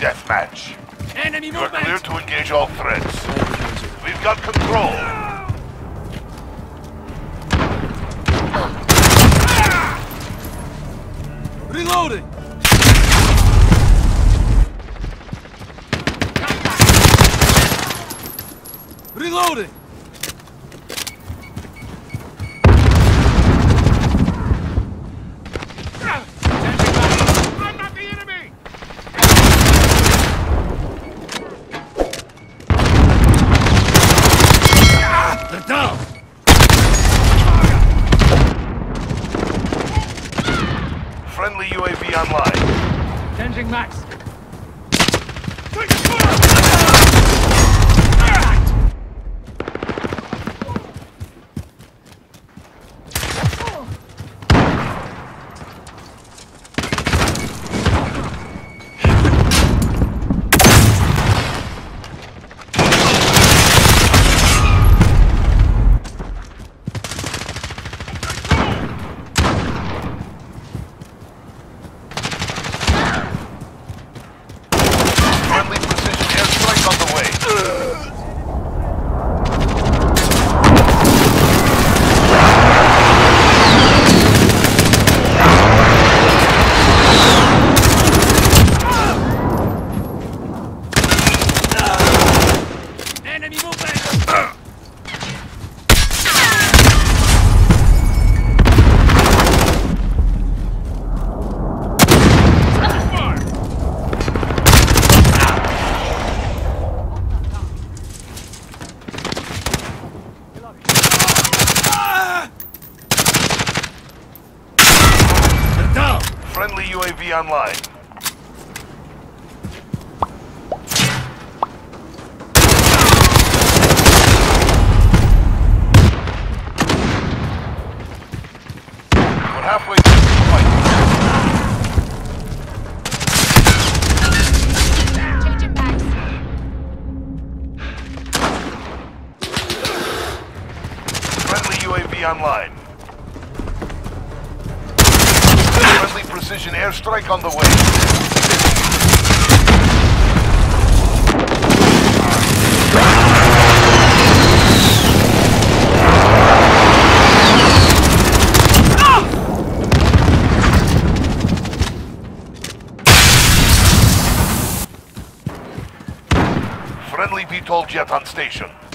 deathmatch. Enemy You are movement! clear to engage all threats. We've got control. Reloading! Reloading! I'm not the enemy! They're down! Friendly UAV online. Changing max. Friendly UAV online. We're halfway through the fight. Changing backs. Friendly UAV online. Friendly precision airstrike on the way. Friendly VTOL jet on station.